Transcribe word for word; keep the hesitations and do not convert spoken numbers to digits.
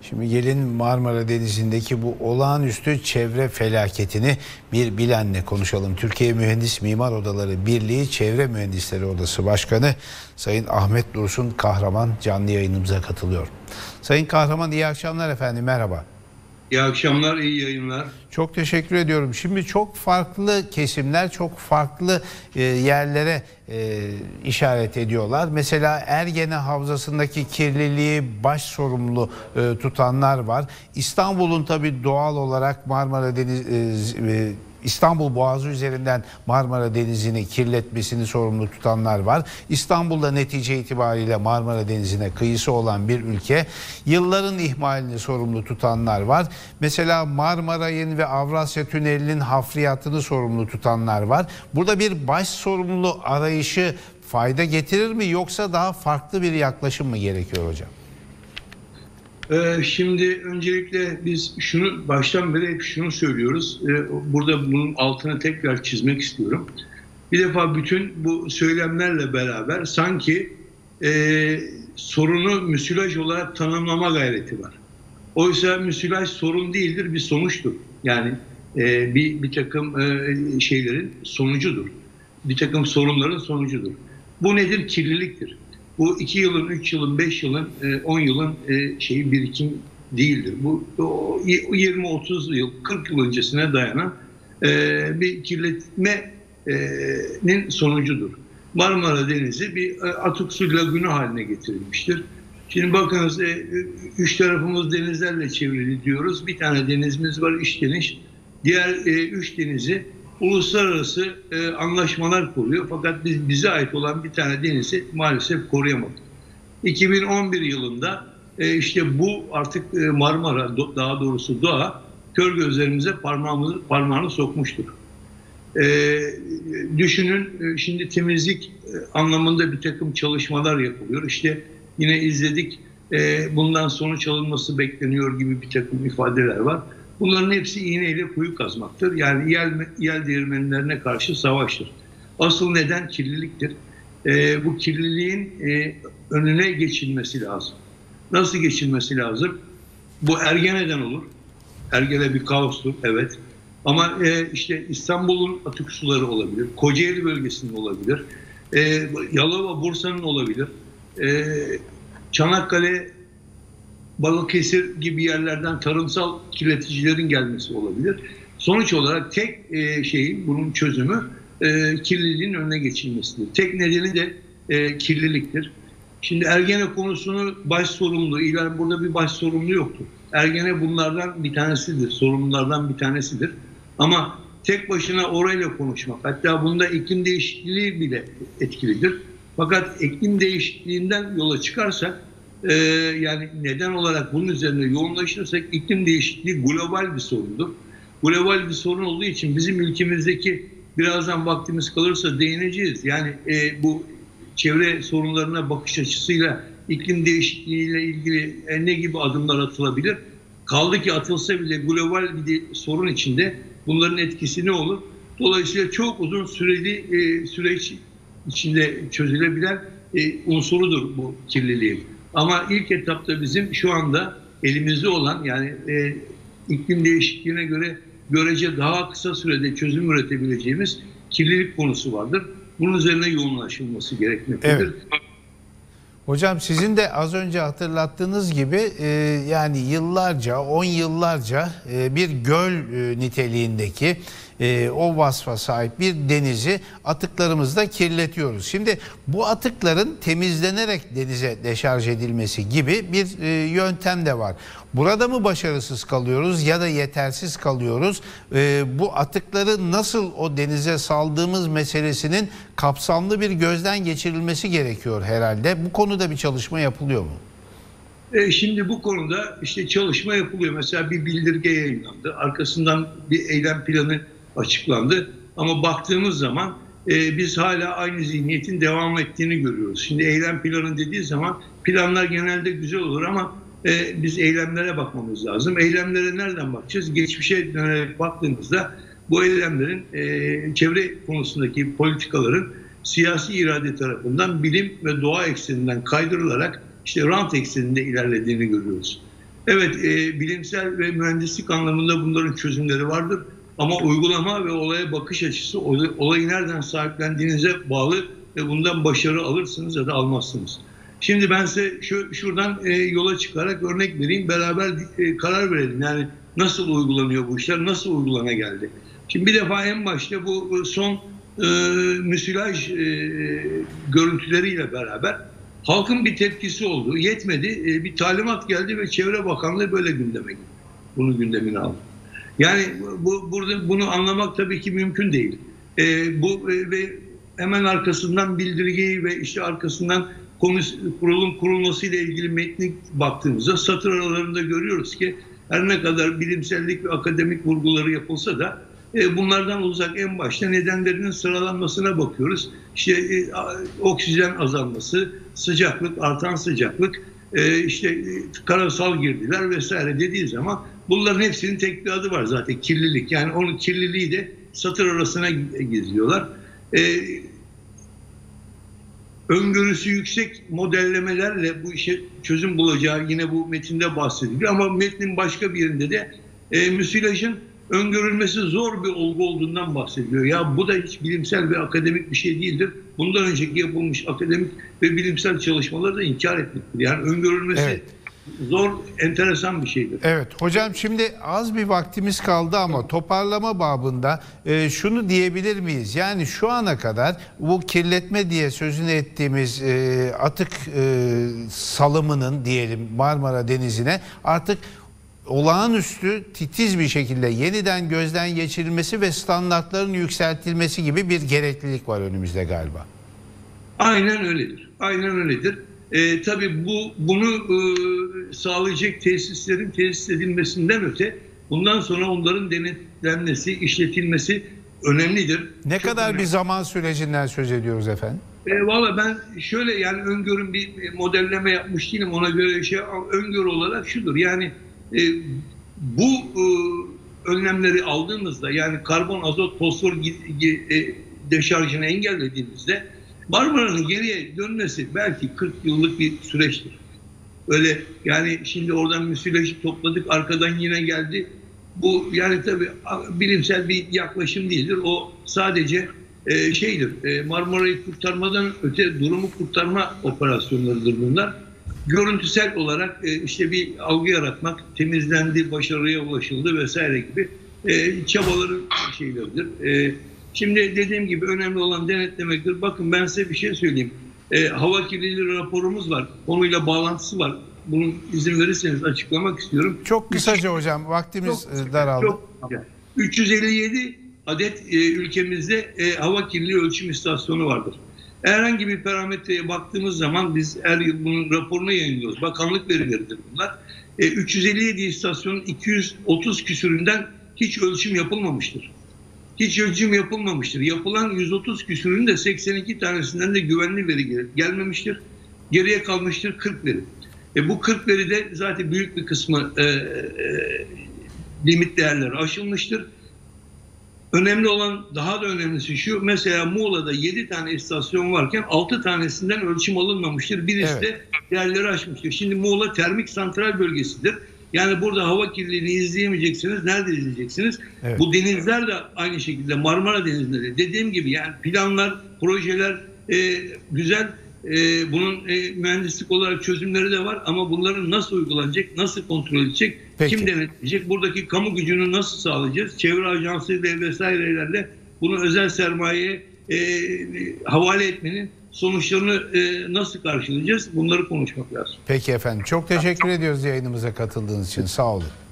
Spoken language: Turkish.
Şimdi gelin Marmara Denizi'ndeki bu olağanüstü çevre felaketini bir bilenle konuşalım. Türkiye Mühendis Mimar Odaları Birliği Çevre Mühendisleri Odası Başkanı Sayın Ahmet Dursun Kahraman canlı yayınımıza katılıyor. Sayın Kahraman, iyi akşamlar efendim, merhaba. İyi akşamlar, iyi yayınlar. Çok teşekkür ediyorum. Şimdi çok farklı kesimler, çok farklı e, yerlere e, işaret ediyorlar. Mesela Ergene Havzası'ndaki kirliliği baş sorumlu e, tutanlar var. İstanbul'un tabii doğal olarak Marmara Denizi, e, İstanbul Boğazı üzerinden Marmara Denizi'ni kirletmesini sorumlu tutanlar var. İstanbul'da netice itibariyle Marmara Denizi'ne kıyısı olan bir ülke. Yılların ihmalini sorumlu tutanlar var. Mesela Marmaray'ın ve Avrasya Tüneli'nin hafriyatını sorumlu tutanlar var. Burada bir baş sorumlu arayışı fayda getirir mi, yoksa daha farklı bir yaklaşım mı gerekiyor hocam? Şimdi öncelikle biz şunu baştan beri hep şunu söylüyoruz. Burada bunun altını tekrar çizmek istiyorum. Bir defa bütün bu söylemlerle beraber sanki e, sorunu müsilaj olarak tanımlama gayreti var. Oysa müsilaj sorun değildir, bir sonuçtur. Yani e, bir, bir takım e, şeylerin sonucudur. Bir takım sorunların sonucudur. Bu nedir? Kirliliktir. Bu iki yılın, üç yılın, beş yılın, on yılın şeyi birikim değildir. Bu yirmi otuz yıl, kırk yıl öncesine dayanan bir kirletmenin sonucudur. Marmara Denizi bir atık su lagünü haline getirilmiştir. Şimdi bakınız, üç tarafımız denizlerle çevrili diyoruz. Bir tane denizimiz var, İşdeniz. Diğer üç denizi uluslararası e, anlaşmalar kuruyor. Fakat biz, bize ait olan bir tane denizi maalesef koruyamadık. iki bin on bir yılında e, işte bu artık e, Marmara, do, daha doğrusu doğa, kör gözlerimize parmağımızı, parmağını sokmuştur. E, düşünün, e, şimdi temizlik e, anlamında bir takım çalışmalar yapılıyor. İşte yine izledik, e, bundan sonuç alınması bekleniyor gibi bir takım ifadeler var. Bunların hepsi iğneyle kuyu kazmaktır. Yani yel, yel değirmenlerine karşı savaştır. Asıl neden kirliliktir. Ee, bu kirliliğin e, önüne geçilmesi lazım. Nasıl geçilmesi lazım? Bu Ergene'den olur. Ergene bir kaostur, evet. Ama e, işte İstanbul'un atık suları olabilir. Kocaeli bölgesinin olabilir. E, Yalova, Bursa'nın olabilir. E, Çanakkale, Balıkesir gibi yerlerden tarımsal kirleticilerin gelmesi olabilir. Sonuç olarak tek e, şeyin, bunun çözümü e, kirliliğin önüne geçilmesidir. Tek nedeni de e, kirliliktir. Şimdi Ergene konusunu baş sorumlu, ilan burada bir baş sorumlu yoktur. Ergene bunlardan bir tanesidir, sorumlulardan bir tanesidir. Ama tek başına orayla konuşmak, hatta bunda iklim değişikliği bile etkilidir. Fakat iklim değişikliğinden yola çıkarsak, Ee, yani neden olarak bunun üzerine yoğunlaşırsak, iklim değişikliği global bir sorundur. Global bir sorun olduğu için bizim ülkemizdeki, birazdan vaktimiz kalırsa değineceğiz. Yani e, bu çevre sorunlarına bakış açısıyla iklim değişikliğiyle ilgili e, ne gibi adımlar atılabilir? Kaldı ki atılsa bile global bir sorun içinde bunların etkisi ne olur? Dolayısıyla çok uzun süreli e, süreç içinde çözülebilen e, unsurudur bu kirliliğin. Ama ilk etapta bizim şu anda elimizde olan, yani e, iklim değişikliğine göre görece daha kısa sürede çözüm üretebileceğimiz kirlilik konusu vardır. Bunun üzerine yoğunlaşılması gerekmektedir. Evet. Hocam, sizin de az önce hatırlattığınız gibi e, yani yıllarca, on yıllarca e, bir göl e, niteliğindeki e, o vasfa sahip bir denizi atıklarımızla kirletiyoruz. Şimdi bu atıkların temizlenerek denize deşarj edilmesi gibi bir e, yöntem de var. Burada mı başarısız kalıyoruz ya da yetersiz kalıyoruz? E, bu atıkları nasıl o denize saldığımız meselesinin kapsamlı bir gözden geçirilmesi gerekiyor herhalde. Bu konuda bir çalışma yapılıyor mu? E şimdi bu konuda işte çalışma yapılıyor. Mesela bir bildirge yayınlandı. Arkasından bir eylem planı açıklandı. Ama baktığımız zaman e, biz hala aynı zihniyetin devam ettiğini görüyoruz. Şimdi eylem planı dediği zaman planlar genelde güzel olur ama e, biz eylemlere bakmamız lazım. Eylemlere nereden bakacağız? Geçmişe dönerek baktığımızda bu eylemlerin e, çevre konusundaki politikaların siyasi irade tarafından bilim ve doğa ekseninden kaydırılarak işte rant ekseninde ilerlediğini görüyoruz. Evet, e, bilimsel ve mühendislik anlamında bunların çözümleri vardır. Ama uygulama ve olaya bakış açısı olayı nereden sahiplendiğinize bağlı ve bundan başarı alırsınız ya da almazsınız. Şimdi ben size şu, şuradan e, yola çıkarak örnek vereyim. Beraber e, karar verelim. Yani nasıl uygulanıyor bu işler, nasıl uygulana geldi. Şimdi bir defa en başta bu son e, müsilaj e, görüntüleriyle beraber halkın bir tepkisi oldu. Yetmedi. E, bir talimat geldi ve Çevre Bakanlığı böyle gündeme geldi. Bunu gündemine aldı. Yani bu, burada bunu anlamak tabii ki mümkün değil. E, bu e, ve hemen arkasından bildirgeyi ve işte arkasından kurulun kurulmasıyla ilgili metni baktığımızda satır aralarında görüyoruz ki her ne kadar bilimsellik ve akademik vurguları yapılsa da e, bunlardan uzak en başta nedenlerinin sıralanmasına bakıyoruz. İşte e, oksijen azalması, sıcaklık, artan sıcaklık, e, işte e, karasal girdiler vesaire dediği zaman bunların hepsinin tek bir adı var zaten, kirlilik. Yani onun kirliliği de satır arasına gizliyorlar. E, öngörüsü yüksek modellemelerle bu işe çözüm bulacağı yine bu metinde bahsediliyor. Ama metnin başka bir yerinde de e, müsilajın öngörülmesi zor bir olgu olduğundan bahsediliyor. Ya bu da hiç bilimsel ve akademik bir şey değildir. Bundan önceki yapılmış akademik ve bilimsel çalışmaları da inkar etmektir. Yani öngörülmesi evet. zor, enteresan bir şeydir. Evet hocam, şimdi az bir vaktimiz kaldı ama toparlama babında e, şunu diyebilir miyiz? Yani şu ana kadar bu kirletme diye sözünü ettiğimiz e, atık e, salımının diyelim Marmara Denizi'ne artık olağanüstü titiz bir şekilde yeniden gözden geçirilmesi ve standartların yükseltilmesi gibi bir gereklilik var önümüzde galiba. Aynen öyledir. Aynen öyledir. E, tabii bu bunu e, sağlayacak tesislerin tesis edilmesinden öte bundan sonra onların denetlenmesi, işletilmesi önemlidir. Ne Çok kadar önemli. bir zaman sürecinden söz ediyoruz efendim? E, Valla ben şöyle, yani öngörüm bir modelleme yapmış değilim, ona göre şey öngörü olarak şudur. Yani e, bu e, önlemleri aldığımızda, yani karbon, azot, fosfor e, deşarjını engellediğimizde Marmara'nın geriye dönmesi belki kırk yıllık bir süreçtir. Öyle yani şimdi oradan müsilajı topladık, arkadan yine geldi. Bu yani tabii bilimsel bir yaklaşım değildir. O sadece e, şeydir. E, Marmara'yı kurtarmadan öte durumu kurtarma operasyonlarıdır bunlar. Görüntüsel olarak e, işte bir algı yaratmak, temizlendi, başarıya ulaşıldı vesaire gibi e, çabaların şeyleridir. E, Şimdi dediğim gibi önemli olan denetlemektir. Bakın ben size bir şey söyleyeyim. E, hava kirliliği raporumuz var. Konuyla bağlantısı var. Bunun izin verirseniz açıklamak istiyorum. Çok kısaca hocam, vaktimiz çok, daraldı. Çok, üç yüz elli yedi adet e, ülkemizde e, hava kirliliği ölçüm istasyonu vardır. Herhangi bir parametreye baktığımız zaman biz her yıl bunun raporunu yayınlıyoruz. Bakanlık verileridir bunlar. E, üç yüz elli yedi istasyonun iki yüz otuz küsüründen hiç ölçüm yapılmamıştır. Hiç ölçüm yapılmamıştır. Yapılan yüz otuz küsürün de seksen iki tanesinden de güvenli veri gelmemiştir. Geriye kalmıştır kırk veri. E bu kırk veride zaten büyük bir kısmı e, e, limit değerleri aşılmıştır. Önemli olan, daha da önemlisi şu, mesela Muğla'da yedi tane istasyon varken altı tanesinden ölçüm alınmamıştır. Birisi evet. de değerleri aşmıştır. Şimdi Muğla termik santral bölgesidir. Yani burada hava kirliliğini izleyemeyeceksiniz. Nerede izleyeceksiniz? Evet. Bu denizler de aynı şekilde, Marmara Denizleri. Dediğim gibi yani planlar, projeler e, güzel. E, bunun e, mühendislik olarak çözümleri de var. Ama bunların nasıl uygulanacak, nasıl kontrol edecek, Peki. kim denetleyecek? Buradaki kamu gücünü nasıl sağlayacağız? Çevre ajansıyla vesairelerle bunu özel sermayeye e, havale etmenin sonuçlarını e, nasıl karşılayacağız? Bunları konuşmak lazım. Peki efendim. Çok teşekkür ediyoruz yayınımıza katıldığınız için. Sağ olun.